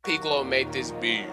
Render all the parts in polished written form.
Piccolo made this beat.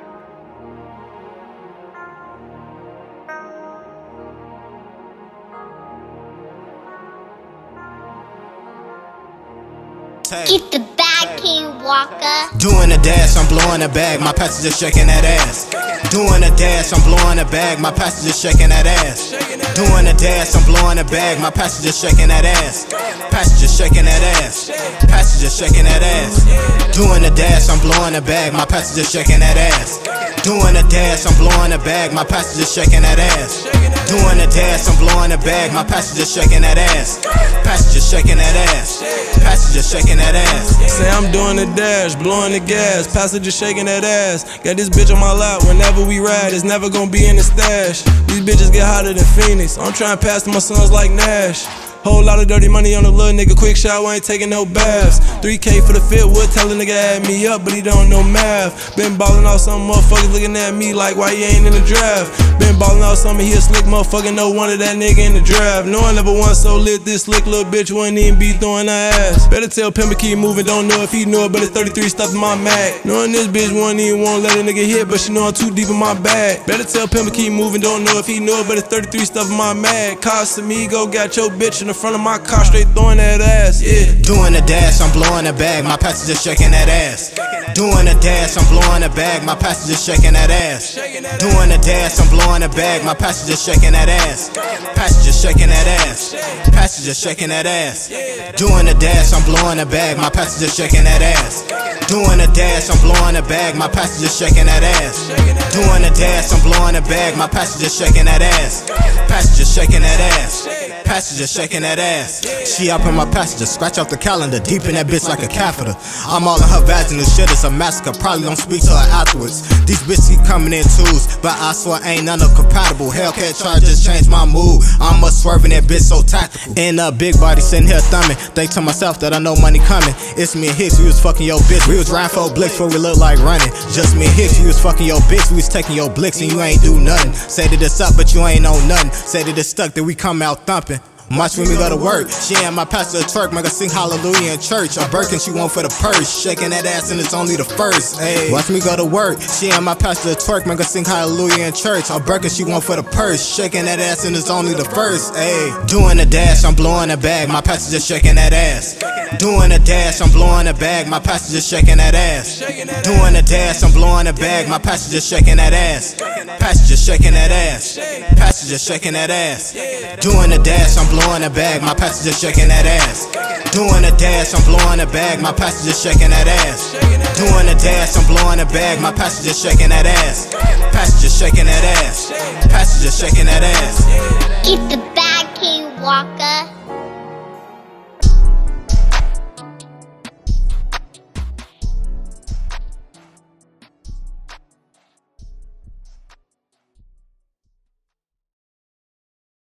Get the bag, King Walker. Doing a dash, I'm blowing a bag, my passenger shaking that ass. Doing a dash, I'm blowing a bag, my passenger shaking that ass. Doing a dash, I'm blowing a bag, my passenger shaking that ass. Passenger shaking that ass. Passenger shaking that ass. Doing a dash, I'm blowing a bag, my passenger shaking that ass. Doing a dash, I'm blowing a bag, my passenger shaking that ass. Doing a dash, I'm blowing a bag, my passenger shaking that ass. Passenger shaking that ass. Passenger shaking that ass. Say I'm doing the dash, blowing the gas, passenger shaking that ass. Got this bitch on my lap whenever we ride, it's never gonna be in the stash. These bitches get hotter than Phoenix, I'm trying to pass to my sons like Nash. Whole lot of dirty money on the little nigga, quick shower, ain't taking no baths. 3K for the fit, would tell a nigga add me up, but he don't know math. Been ballin' out some motherfuckers looking at me like why you ain't in the draft. Been ballin' out some, he a slick motherfucker, no wonder that nigga in the draft. No one never once so lit, this slick little bitch wouldn't even be throwing her ass. Better tell Pimp to keep moving, don't know if he knew it, but it's 33 stuff in my Mac. Knowing this bitch wouldn't even wanna let a nigga hit, but she know I'm too deep in my bag. Better tell Pimp to keep moving, don't know if he knew it, but it's 33 stuff in my Mac. Casamigo got your bitch in the front of my car, straight throwing that ass, yeah. Doing a dash, I'm blowing a bag, my passenger shaking that ass. Doing a dash, I'm blowing a bag, my passenger shaking that ass. Doing a dash, I'm blowing a bag, my passenger shaking that ass. Passenger shaking that ass. Passenger shaking that ass. Doing a dash, I'm blowing a bag, my passenger shaking that ass. Doing a dash, I'm blowing a bag, my passenger shaking that ass. Doing a dash, I'm blowing a bag, my passenger shaking that ass. Passenger shaking that ass. Passenger shaking that ass. She up in my passenger, scratch off the calendar, deep in that bitch like a catheter. I'm all in her vaginal shit, it's a massacre. Probably don't speak to her afterwards. These bitches keep coming in twos, but I swear ain't none of compatible. Hellcat try to just change my mood. I'm a swerving that bitch so tactical. And a big body sitting here thumbing. Think to myself that I know money coming. It's me and Hicks, we was fucking your bitch. We was riding for blicks before we look like running. Just me and Hicks, we was fucking your bitch. We was taking your blicks and you ain't do nothing. Say that it's up, but you ain't on nothing. Say that it's stuck, that we come out thumping. Watch when we go to work. She and my pastor a twerk, make her sing hallelujah in church. A Birkin she want for the purse, shaking that ass and it's only the first. Ay. Watch me go to work. She and my pastor a twerk, make her sing hallelujah in church. A Birkin she want for the purse, shaking that ass and it's only the first. Ay. Doing a dash, I'm blowing a bag, my pastor just shaking that ass. Doing a dash, I'm blowing a bag, my pastor just shaking that ass. Doing a dash, I'm blowing a bag, my pastor just shaking that ass. Passenger shaking that ass. Passenger shaking that ass. Doing a dash, I'm blowing a bag, my passenger shaking that ass. Doing a dash, I'm blowing a bag, my passenger shaking that ass. Doing a dash, I'm blowing a bag, my passenger shaking that ass. Passenger shaking that ass. Passenger shaking that ass. Get the bag, King Walker.